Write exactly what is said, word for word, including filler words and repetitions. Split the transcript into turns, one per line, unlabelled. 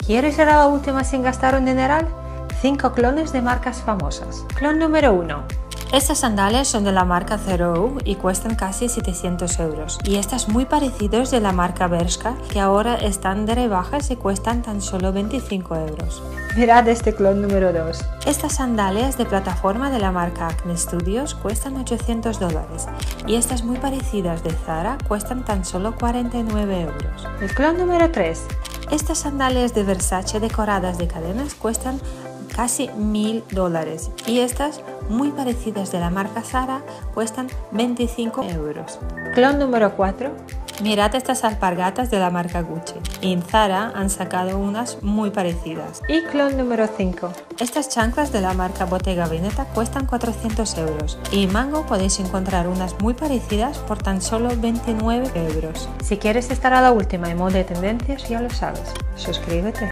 ¿Quieres ir a la última sin gastar un dineral? cinco clones de marcas famosas. Clon número uno. Estas sandalias son de la marca Theroux y cuestan casi setecientos euros. Y estas muy parecidas de la marca Bershka, que ahora están de rebajas y cuestan tan solo veinticinco euros. Mirad este clon número dos. Estas sandalias de plataforma de la marca Acne Studios cuestan ochocientos dólares. Y estas muy parecidas de Zara cuestan tan solo cuarenta y nueve euros. El clon número tres. Estas sandalias de Versace decoradas de cadenas cuestan casi mil dólares y estas muy parecidas de la marca Zara cuestan veinticinco euros. Clon número cuatro. Mirad estas alpargatas de la marca Gucci y en Zara han sacado unas muy parecidas. Y clon número cinco. Estas chanclas de la marca Bottega Veneta cuestan cuatrocientos euros y en Mango podéis encontrar unas muy parecidas por tan solo veintinueve euros. Si quieres estar a la última en moda y tendencias, ya lo sabes, suscríbete.